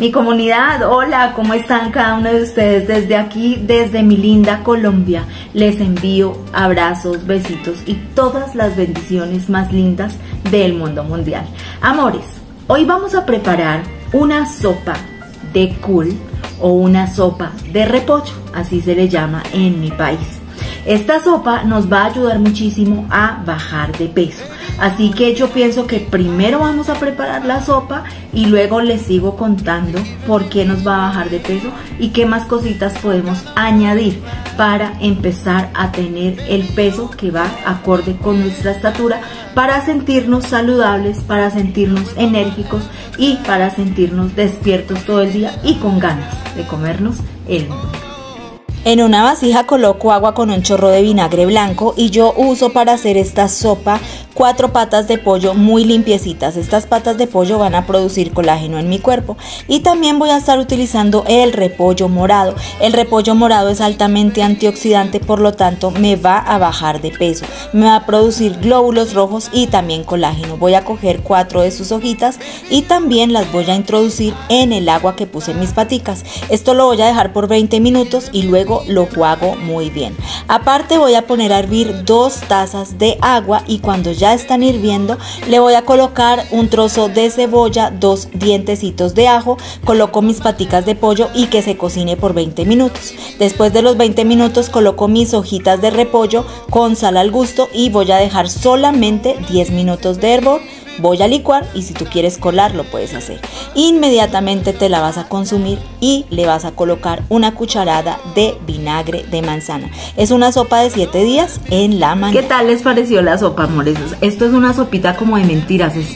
Mi comunidad, hola, ¿cómo están cada uno de ustedes? Desde aquí, desde mi linda Colombia, les envío abrazos, besitos y todas las bendiciones más lindas del mundo mundial. Amores, hoy vamos a preparar una sopa de col o una sopa de repollo, así se le llama en mi país. Esta sopa nos va a ayudar muchísimo a bajar de peso. Así que yo pienso que primero vamos a preparar la sopa y luego les sigo contando por qué nos va a bajar de peso y qué más cositas podemos añadir para empezar a tener el peso que va acorde con nuestra estatura, para sentirnos saludables, para sentirnos enérgicos y para sentirnos despiertos todo el día y con ganas de comernos el mundo. En una vasija coloco agua con un chorro de vinagre blanco y yo uso para hacer esta sopa 4 patas de pollo muy limpiecitas. Estas patas de pollo van a producir colágeno en mi cuerpo y también voy a estar utilizando el repollo morado. El repollo morado es altamente antioxidante, por lo tanto me va a bajar de peso, me va a producir glóbulos rojos y también colágeno. Voy a coger 4 de sus hojitas y también las voy a introducir en el agua que puse en mis paticas. Esto lo voy a dejar por 20 minutos y luego lo juego muy bien. Aparte voy a poner a hervir 2 tazas de agua y cuando ya están hirviendo le voy a colocar un trozo de cebolla, 2 dientecitos de ajo, coloco mis paticas de pollo y que se cocine por 20 minutos. Después de los 20 minutos coloco mis hojitas de repollo con sal al gusto y voy a dejar solamente 10 minutos de hervor. Voy a licuar y si tú quieres colar lo puedes hacer. Inmediatamente te la vas a consumir y le vas a colocar una cucharada de vinagre de manzana. Es una sopa de 7 días en la mañana. ¿Qué tal les pareció la sopa, amores? Esto es una sopita como de mentiras, es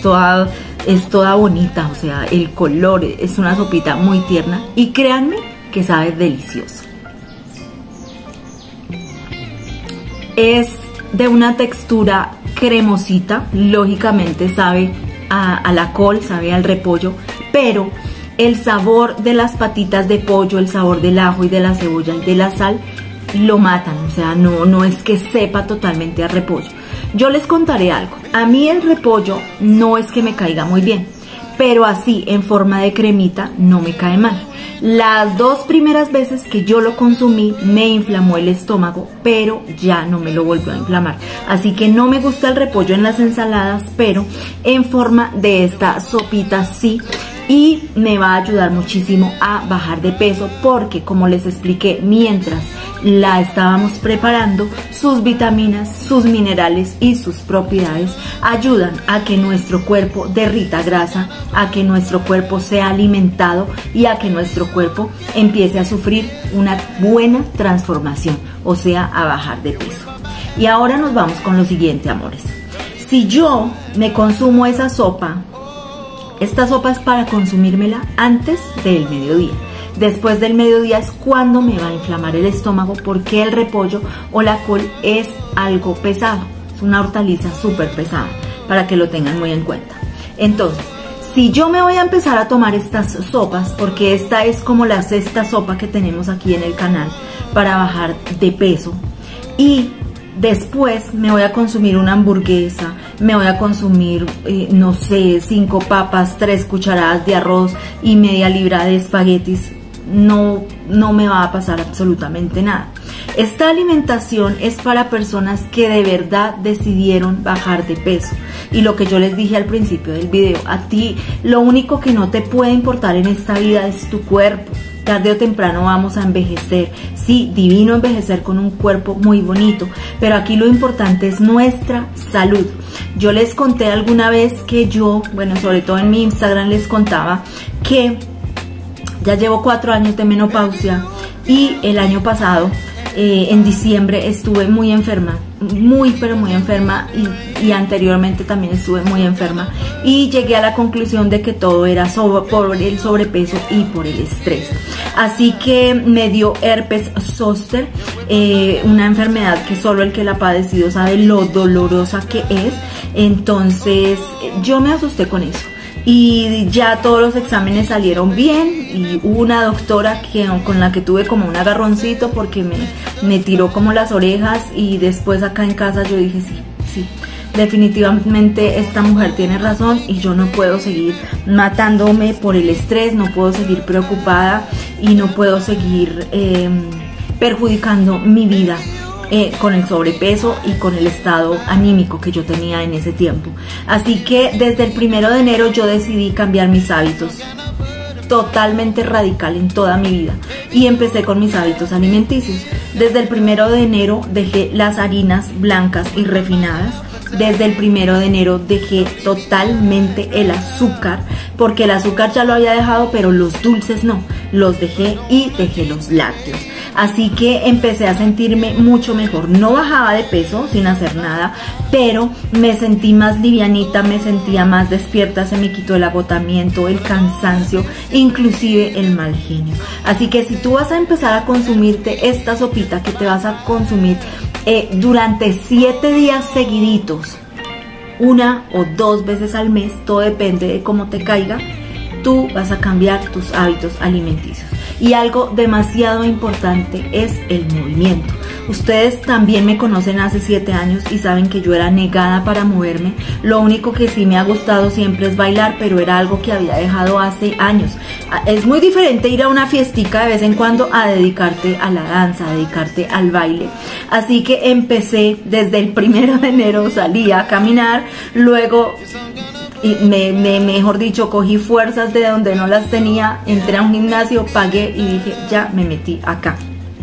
toda bonita, o sea, el color es una sopita muy tierna y créanme que sabe delicioso. Es de una textura cremosita, lógicamente sabe a la col, sabe al repollo, pero el sabor de las patitas de pollo, el sabor del ajo y de la cebolla y de la sal lo matan, o sea, no es que sepa totalmente a repollo. Yo les contaré algo, a mí el repollo no es que me caiga muy bien, pero así en forma de cremita no me cae mal. Las 2 primeras veces que yo lo consumí me inflamó el estómago, pero ya no me lo volvió a inflamar. Así que no me gusta el repollo en las ensaladas, pero en forma de esta sopita sí. Y me va a ayudar muchísimo a bajar de peso porque, como les expliqué mientras la estábamos preparando, sus vitaminas, sus minerales y sus propiedades ayudan a que nuestro cuerpo derrita grasa, a que nuestro cuerpo sea alimentado y a que nuestro cuerpo empiece a sufrir una buena transformación, o sea, a bajar de peso. Y ahora nos vamos con lo siguiente, amores. Si yo me consumo esa sopa, esta sopa es para consumírmela antes del mediodía. Después del mediodía es cuando me va a inflamar el estómago porque el repollo o la col es algo pesado. Es una hortaliza súper pesada, para que lo tengan muy en cuenta. Entonces, si yo me voy a empezar a tomar estas sopas, porque esta es como la 6ª sopa que tenemos aquí en el canal para bajar de peso, y después me voy a consumir una hamburguesa, me voy a consumir, no sé, 5 papas, 3 cucharadas de arroz y media libra de espaguetis, no me va a pasar absolutamente nada. Esta alimentación es para personas que de verdad decidieron bajar de peso. Y lo que yo les dije al principio del video, a ti lo único que no te puede importar en esta vida es tu cuerpo. Tarde o temprano vamos a envejecer. Sí, divino envejecer con un cuerpo muy bonito, pero aquí lo importante es nuestra salud. Yo les conté alguna vez que yo, bueno, sobre todo en mi Instagram les contaba que ya llevo 4 años de menopausia y el año pasado, en diciembre, estuve muy enferma, pero muy enferma y anteriormente también estuve muy enferma y llegué a la conclusión de que todo era por el sobrepeso y por el estrés. Así que me dio herpes zóster, una enfermedad que solo el que la ha padecido sabe lo dolorosa que es. Entonces yo me asusté con eso. Y ya todos los exámenes salieron bien y hubo una doctora con la que tuve como un agarroncito porque me tiró como las orejas y después acá en casa yo dije sí, definitivamente esta mujer tiene razón y yo no puedo seguir matándome por el estrés, no puedo seguir preocupada y no puedo seguir perjudicando mi vida con el sobrepeso y con el estado anímico que yo tenía en ese tiempo. Así que desde el 1 de enero yo decidí cambiar mis hábitos, totalmente radical en toda mi vida, y empecé con mis hábitos alimenticios. Desde el 1 de enero dejé las harinas blancas y refinadas. Desde el 1 de enero dejé totalmente el azúcar, porque el azúcar ya lo había dejado, pero los dulces no, los dejé, y dejé los lácteos. Así que empecé a sentirme mucho mejor. No bajaba de peso sin hacer nada, pero me sentí más livianita, me sentía más despierta, se me quitó el agotamiento, el cansancio, inclusive el mal genio. Así que si tú vas a empezar a consumirte esta sopita, que te vas a consumir durante 7 días seguiditos, 1 o 2 veces al mes, todo depende de cómo te caiga, tú vas a cambiar tus hábitos alimenticios. Y algo demasiado importante es el movimiento. Ustedes también me conocen hace 7 años y saben que yo era negada para moverme. Lo único que sí me ha gustado siempre es bailar, pero era algo que había dejado hace años. Es muy diferente ir a una fiestica de vez en cuando a dedicarte a la danza, a dedicarte al baile. Así que empecé desde el 1 de enero, salí a caminar, luego mejor dicho, cogí fuerzas de donde no las tenía, entré a un gimnasio, pagué y dije, ya me metí acá.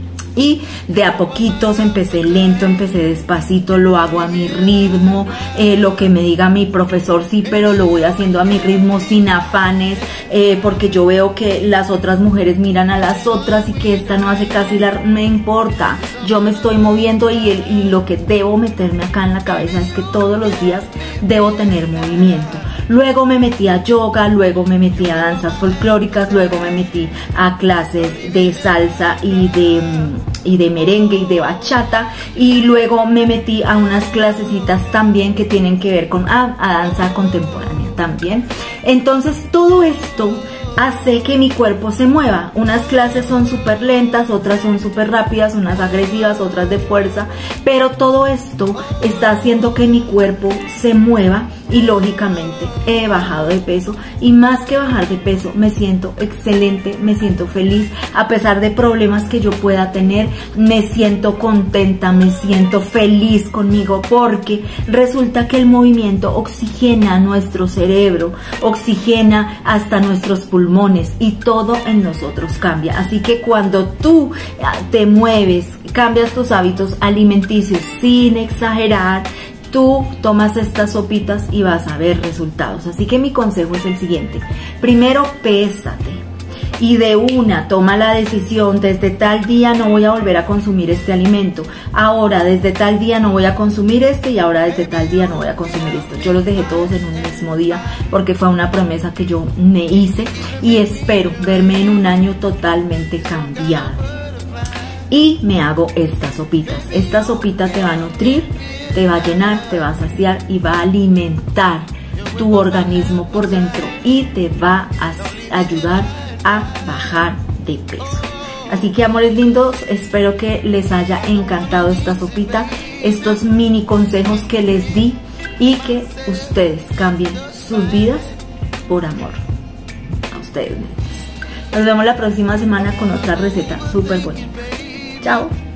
Y de a poquitos empecé lento, empecé despacito, lo hago a mi ritmo, lo que me diga mi profesor sí, pero lo voy haciendo a mi ritmo sin afanes, porque yo veo que las otras mujeres miran a las otras y que esta no hace casi me importa, yo me estoy moviendo y lo que debo meterme acá en la cabeza es que todos los días debo tener movimiento. Luego me metí a yoga, luego me metí a danzas folclóricas, luego me metí a clases de salsa y de merengue y de bachata, y luego me metí a unas clasecitas también que tienen que ver con a danza contemporánea también. Entonces todo esto hace que mi cuerpo se mueva. Unas clases son súper lentas, otras son súper rápidas, unas agresivas, otras de fuerza, pero todo esto está haciendo que mi cuerpo se mueva y lógicamente he bajado de peso, y más que bajar de peso me siento excelente, me siento feliz, a pesar de problemas que yo pueda tener, me siento contenta, me siento feliz conmigo, porque resulta que el movimiento oxigena nuestro cerebro, oxigena hasta nuestros pulmones y todo en nosotros cambia. Así que cuando tú te mueves, cambias tus hábitos alimenticios sin exagerar, tú tomas estas sopitas y vas a ver resultados. Así que mi consejo es el siguiente: primero, pésate y de una toma la decisión: desde tal día no voy a volver a consumir este alimento, ahora desde tal día no voy a consumir este, y ahora desde tal día no voy a consumir esto. Yo los dejé todos en un mismo día porque fue una promesa que yo me hice, y espero verme en un año totalmente cambiado. Y me hago estas sopitas. Esta sopita te va a nutrir, te va a llenar, te va a saciar y va a alimentar tu organismo por dentro y te va a ayudar a bajar de peso. Así que, amores lindos, espero que les haya encantado esta sopita, estos mini consejos que les di, y que ustedes cambien sus vidas por amor a ustedes mismos. Nos vemos la próxima semana con otra receta súper bonita. Chao.